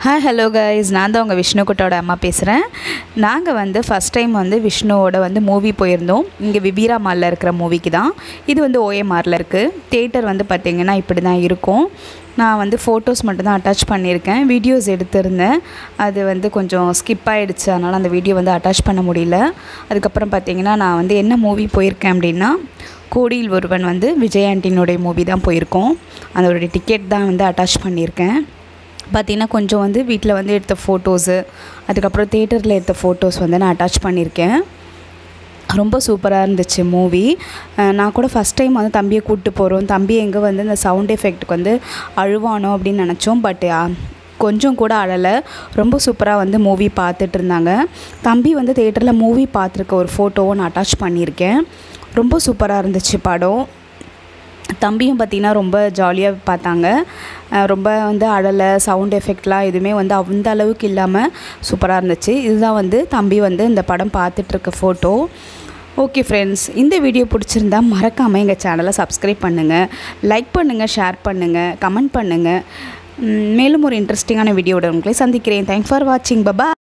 Hi hello guys, நான் தான் உங்கள் விஷ்ணுக்குட்டோட அம்மா பேசுகிறேன். நாங்கள் வந்து ஃபஸ்ட் டைம் வந்து விஷ்ணுவோட வந்து மூவி போயிருந்தோம். இங்கே விபீரா மாலில் இருக்கிற மூவிக்கு தான். இது வந்து ஓஎம்ஆரில் இருக்குது. தியேட்டர் வந்து பார்த்திங்கன்னா இப்படி தான் இருக்கும். நான் வந்து ஃபோட்டோஸ் மட்டும்தான் அட்டாச் பண்ணியிருக்கேன். வீடியோஸ் எடுத்திருந்தேன், அது வந்து கொஞ்சம் ஸ்கிப் ஆகிடுச்சு, அதனால் அந்த வீடியோ வந்து அட்டாச் பண்ண முடியல. அதுக்கப்புறம் பார்த்திங்கன்னா நான் வந்து என்ன மூவி போயிருக்கேன் அப்படின்னா, கோடியில் ஒருவன் வந்து விஜய் ஆண்டினுடைய மூவி தான் போயிருக்கோம். அதோடைய டிக்கெட் தான் வந்து அட்டாச் பண்ணியிருக்கேன். பார்த்திங்கன்னா கொஞ்சம் வந்து வீட்டில் வந்து எடுத்த ஃபோட்டோஸு, அதுக்கப்புறம் தியேட்டரில் எடுத்த ஃபோட்டோஸ் வந்து நான் அட்டாச் பண்ணியிருக்கேன். ரொம்ப சூப்பராக இருந்துச்சு மூவி. நான் கூட ஃபஸ்ட் டைம் வந்து தம்பியை கூப்பிட்டு போகிறோம், தம்பி எங்கே வந்து இந்த சவுண்ட் எஃபெக்ட்டுக்கு வந்து அழுவானோ அப்படின்னு நினச்சோம். பட் கொஞ்சம் கூட அழலை. ரொம்ப சூப்பராக வந்து மூவி பார்த்துட்டு இருந்தாங்க. தம்பி வந்து தியேட்டரில் மூவி பார்த்துருக்க ஒரு ஃபோட்டோவை நான் அட்டாச் பண்ணியிருக்கேன். ரொம்ப சூப்பராக இருந்துச்சு படம். தம்பியும் பார்த்திங்கன்னா ரொம்ப ஜாலியாக பார்த்தாங்க. ரொம்ப வந்து அழலை, சவுண்ட் எஃபெக்ட்லாம் எதுவுமே வந்து அந்த அளவுக்கு இல்லாமல் சூப்பராக இருந்துச்சு. இதுதான் வந்து தம்பி வந்து இந்த படம் பார்த்துட்ருக்க ஃபோட்டோ. ஓகே ஃப்ரெண்ட்ஸ், இந்த வீடியோ பிடிச்சிருந்தா மறக்காமல் எங்கள் சேனலை சப்ஸ்கிரைப் பண்ணுங்கள், லைக் பண்ணுங்கள், ஷேர் பண்ணுங்கள், கமெண்ட் பண்ணுங்கள். மேலும் ஒரு இன்ட்ரெஸ்டிங்கான வீடியோட உங்களை சந்திக்கிறேன். தேங்க்ஸ் ஃபார் வாட்சிங். பை.